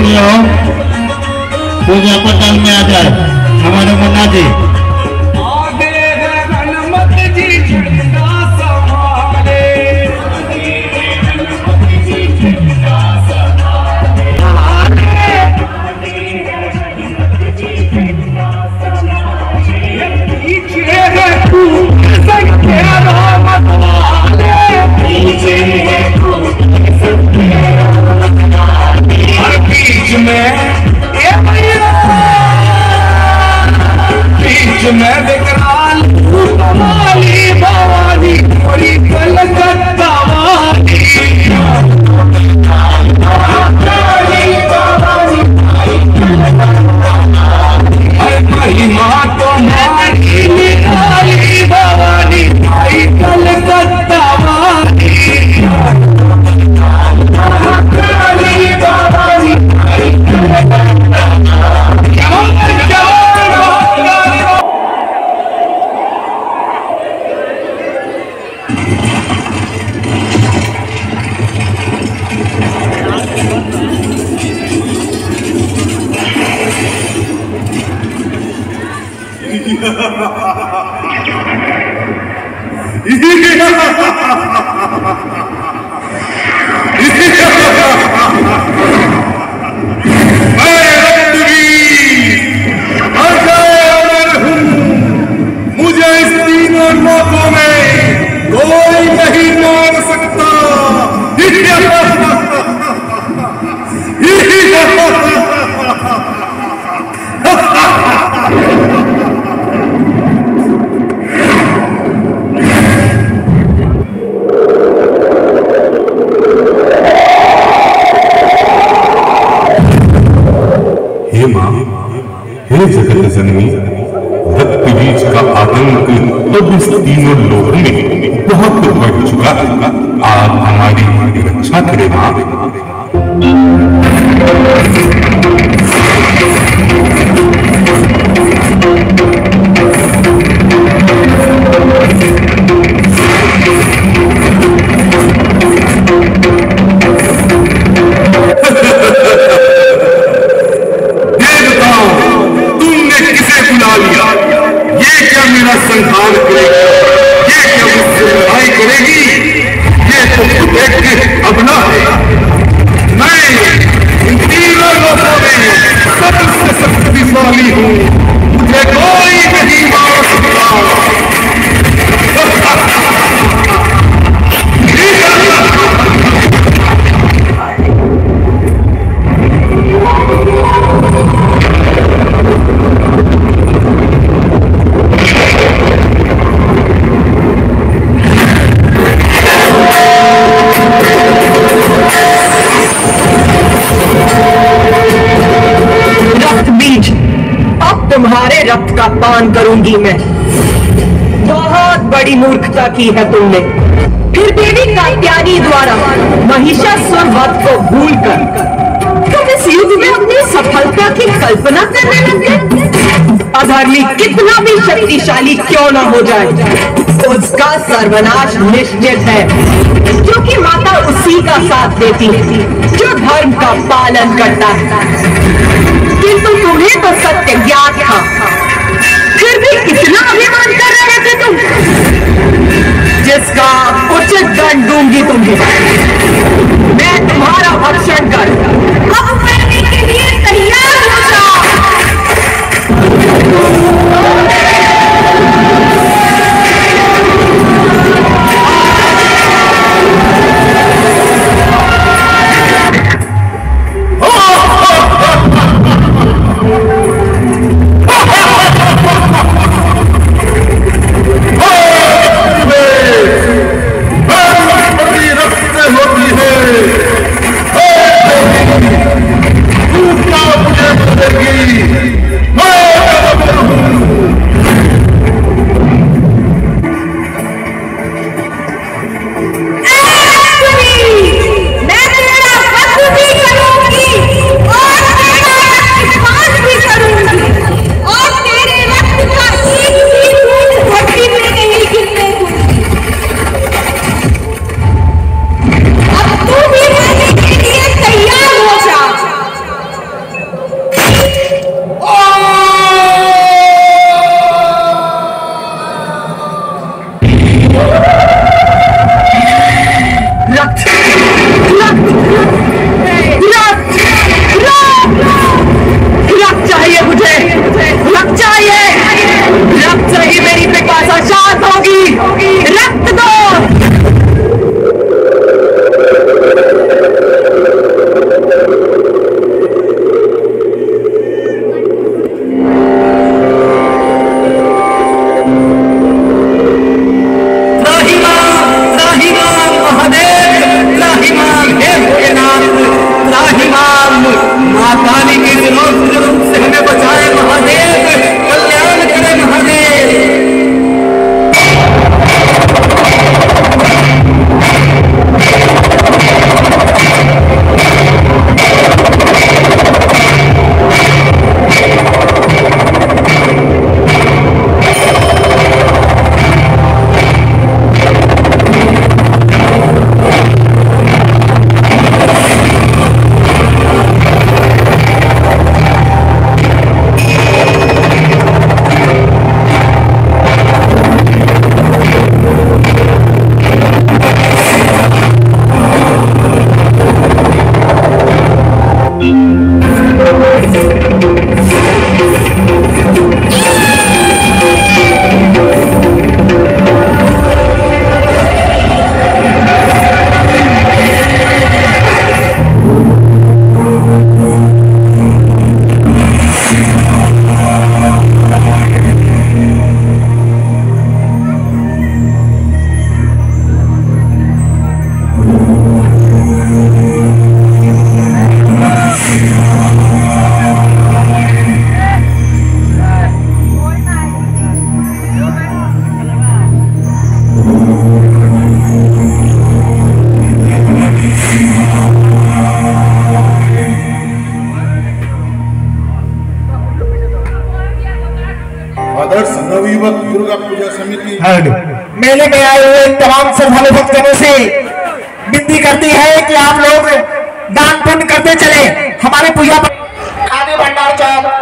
प्रिय हो पूजा पंडाल में आ जाए हमारे मुन्ना जी। मैं विकराल भवानी भवानी बड़ी कलकत्ता माँ तो मारी निराली भवानी भाई कलकत्ता मुझे इस तीनों लोगों में कोई नहीं मार सकता। हे मां, हे जगत जननी, रक्त बीज का आतंक अब इस तीनों लोगों में बहुत बढ़ चुका है। आप हमारी रक्षा करें मां। मेरा संहार करेगी, ये क्या मुझसे लड़ाई करेगी? ये तो एक अबला है। मैं इन तीनों लोगों में सबसे शक्तिशाली हूँ, मुझे कोई नहीं मार सकता। तुम्हारे रक्त का पान करूंगी मैं। बहुत बड़ी मूर्खता की है तुमने। फिर देवी कात्यायनी द्वारा महिषासुर वध को भूलकर तुम इस युद्ध में अपनी सफलता की कल्पना करने लगे। अधर्मी कितना भी शक्तिशाली क्यों न हो जाए, उसका सर्वनाश निश्चित है, क्योंकि माता उसी का साथ देती है जो धर्म का पालन करता है। किंतु तुम्हें तो सत्य ज्ञात था, फिर भी कितना अभिमान कर रहे थे तुम, जिसका उचित दंड दूंगी तुम्हें। मैं तुम्हारा भक्षण कर अब मरने के लिए तैयार हो जाओ। विनाश जरूर से हमें बचाए महादेव, कल्याण करे महादेव। आदर्श नवयुवक दुर्गा पूजा समिति मेले में आए हुए तमाम श्रद्धालु भक्तजनों से विनती करती है कि आप लोग दान पुण्य करते चले। हमारे पूजा खाद्य भंडार चौक